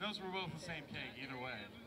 knows we're both the same cake either way.